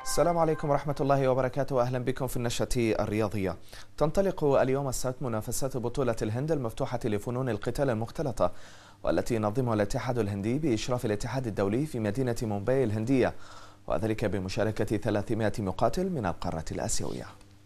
السلام عليكم ورحمة الله وبركاته. أهلا بكم في النشرة الرياضية. تنطلق اليوم السبت منافسات بطولة الهند المفتوحة لفنون القتال المختلطة، والتي ينظمها الاتحاد الهندي بإشراف الاتحاد الدولي في مدينة مومباي الهندية، وذلك بمشاركة 300 مقاتل من القارة الآسيوية.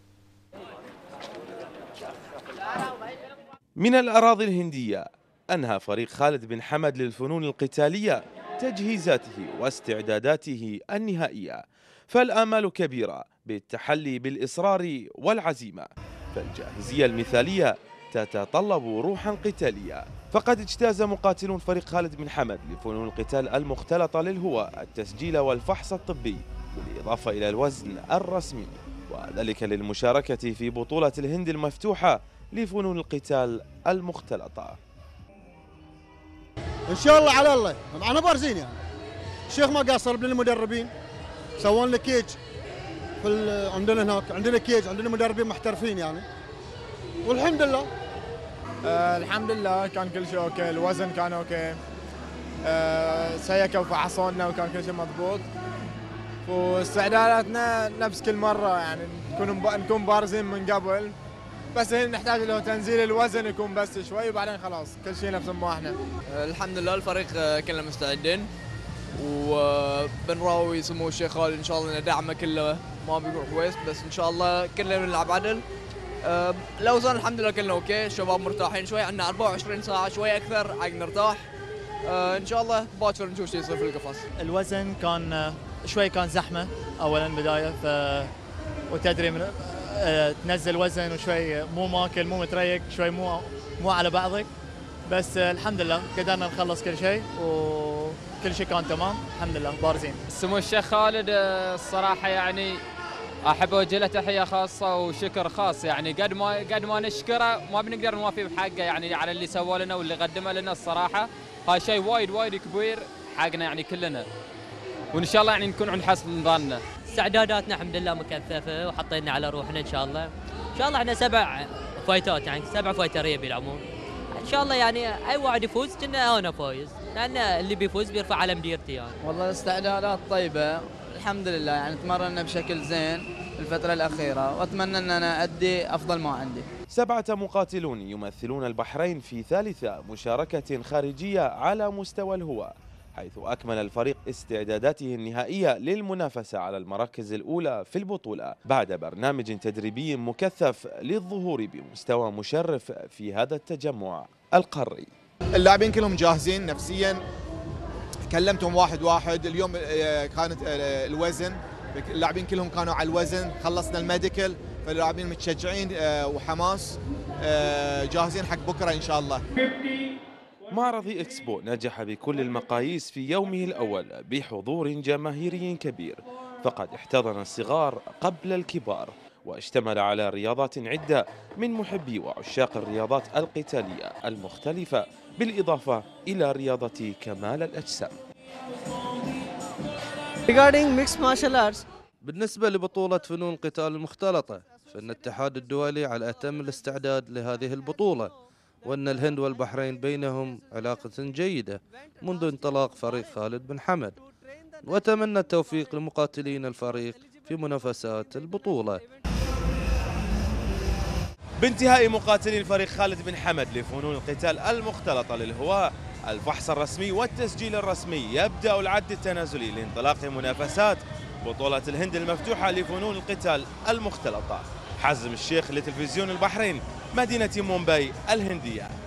من الأراضي الهندية أنهى فريق خالد بن حمد للفنون القتالية تجهيزاته واستعداداته النهائية، فالآمال كبيرة بالتحلي بالإصرار والعزيمة، فالجاهزية المثالية تتطلب روحا قتالية. فقد اجتاز مقاتلون فريق خالد بن حمد لفنون القتال المختلطة للهواء التسجيل والفحص الطبي، بالإضافة إلى الوزن الرسمي، وذلك للمشاركة في بطولة الهند المفتوحة لفنون القتال المختلطة. ان شاء الله على الله معنا بارزين، يعني الشيخ ما قاصر بين المدربين، سوون لنا كيج عندنا هناك، عندنا كيج، عندنا مدربين محترفين يعني، والحمد لله. الحمد لله كان كل شيء اوكي، الوزن كان اوكي، سيكوا وفحصونا وكان كل شيء مضبوط، واستعداداتنا نفس كل مره، يعني نكون بارزين من قبل، بس هنا نحتاج له تنزيل الوزن يكون بس شوي، وبعدين خلاص كل شيء نفس ما احنا. الحمد لله الفريق كلنا مستعدين، وبنراوي سمو الشيخ خالد ان شاء الله ان دعمه كله ما بيروح ويست، بس ان شاء الله كلنا بنلعب عدل. الاوزان الحمد لله كلنا اوكي، الشباب مرتاحين شوي، عندنا 24 ساعه شوي اكثر حق نرتاح. ان شاء الله باكر نشوف شيء يصير في القفص. الوزن كان شوي كان زحمه اولا بدايه، وتدري من تنزل وزن وشوي مو ماكل مو متريق، شوي مو على بعضك، بس الحمد لله قدرنا نخلص كل شيء وكل شيء كان تمام الحمد لله بارزين. سمو الشيخ خالد الصراحه يعني احب اوجه له تحيه خاصه وشكر خاص، يعني قد ما نشكره ما بنقدر نوافي بحقه، يعني على اللي سوى لنا واللي قدمه لنا. الصراحه هذا شيء وايد كبير حقنا يعني كلنا، وان شاء الله يعني نكون عند حسن ظننا. استعداداتنا الحمد لله مكثفه وحطينا على روحنا ان شاء الله. ان شاء الله احنا 7 فايتات، يعني 7 فايتريه بيلعبون ان شاء الله، يعني اي واحد يفوز كنا انا فايز، لان اللي بيفوز بيرفع علم ديرتي يعني. والله الاستعدادات طيبه الحمد لله، يعني تمرنا بشكل زين الفتره الاخيره، واتمنى ان انا ادي افضل ما عندي. 7 مقاتلون يمثلون البحرين في ثالثة مشاركة خارجية على مستوى الهواء، حيث أكمل الفريق استعداداته النهائية للمنافسة على المراكز الأولى في البطولة، بعد برنامج تدريبي مكثف للظهور بمستوى مشرف في هذا التجمع القاري. اللاعبين كلهم جاهزين نفسيا، كلمتهم واحد اليوم كانت الوزن، اللاعبين كلهم كانوا على الوزن، خلصنا الميديكال، فاللاعبين متشجعين وحماس، جاهزين حق بكرة إن شاء الله. معرض إكسبو نجح بكل المقاييس في يومه الأول بحضور جماهيري كبير، فقد احتضن الصغار قبل الكبار، واشتمل على رياضات عدة من محبي وعشاق الرياضات القتالية المختلفة، بالإضافة إلى رياضة كمال الأجسام. بالنسبة لبطولة فنون القتال المختلطة، فإن الاتحاد الدولي على أتم الاستعداد لهذه البطولة، وأن الهند والبحرين بينهم علاقة جيدة منذ انطلاق فريق خالد بن حمد، وأتمنى التوفيق لمقاتلين الفريق في منافسات البطولة. بانتهاء مقاتلي الفريق خالد بن حمد لفنون القتال المختلطة للهواء الفحص الرسمي والتسجيل الرسمي، يبدأ العد التنازلي لانطلاق منافسات بطولة الهند المفتوحة لفنون القتال المختلطة. حازم الشيخ لتلفزيون البحرين، مدينة مومباي الهندية.